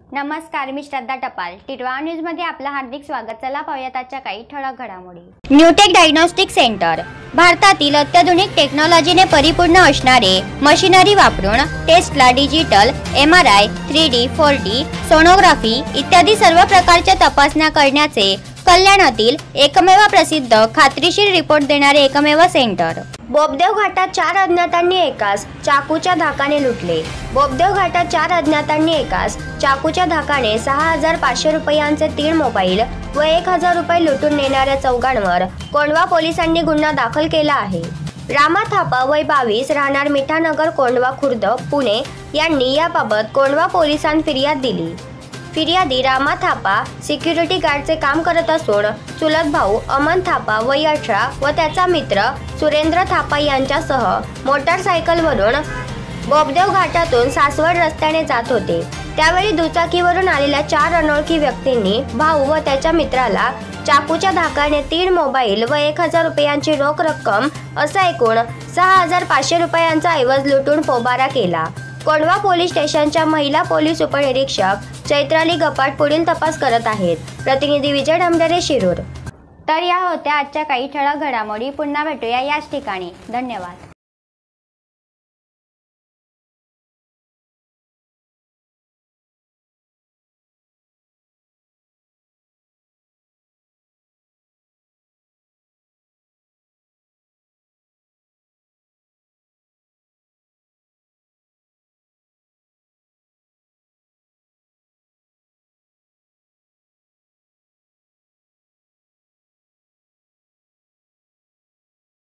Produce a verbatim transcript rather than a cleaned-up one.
नमस्कार, मी श्रद्धा टपाल. टिटवाळा न्यूज मध्ये आपलं हार्दिक स्वागत. चला पाहूयात आजच्या काही ठळक घडामोडी. न्यूटेक डायग्नोस्टिक सेंटर भारतातील अत्याधुनिक टेक्नॉलॉजीने परिपूर्ण असणारे मशिनरी वापरून टेस्टला digital M R I, three D, four D, sonography इत्यादी सर्व प्रकारच्या तपासण्या करण्याचे कल्याणातील एकमेव प्रसिद्ध खात्रीशीर रिपोर्ट देणारे एकमेव सेंटर. बोबदेव घाटात चार अज्ञातांनी एकास चाकूच्या धाकाने लुटले. बोबदेव घाटात चार अज्ञातांनी एकास चाकूच्या धाकाने सहा हजार पाचशे रुपयांचे तीन मोबाईल व एक हजार रुपये लुटून नेणाऱ्या चौघांवर कोंढवा पोलिसांनी गुन्हा दाखल केला आहे. रामा थापा वय बावीस, राहणार मिठानगर, कोंढवा खुर्द, पुणे यांनी याबाबत कोंढवा पोलिसांत फिर्याद दिली. फिर्यादी रामा थापा सिक्युरिटी गार्डचे काम करत असून चुलत भाऊ अमन थापा वय अठरा व त्याचा मित्र सुरेंद्र थापा यांच्यासह मोटारसायकलवरून बोबदेव घाटातून सासवड रस्त्याने जात होते. त्यावेळी दुचाकीवरून आलेल्या चार अनोळखी व्यक्तींनी भाऊ व त्याच्या मित्राला चाकूच्या धाकाने तीन मोबाईल व एक हजार रुपयांची रोख रक्कम असा एकूण सहा हजार पाचशे रुपयांचा ऐवज लुटून पोबारा केला. कोंढवा पोलीस स्टेशनच्या महिला पोलीस उपनिरीक्षक चैत्राली गपाट पुढील तपास करत आहेत. प्रतिनिधी विजय ढमढरे, शिरूर. तर या होत्या आजच्या काही ठळक घडामोडी. पुन्हा भेटूया याच ठिकाणी. धन्यवाद.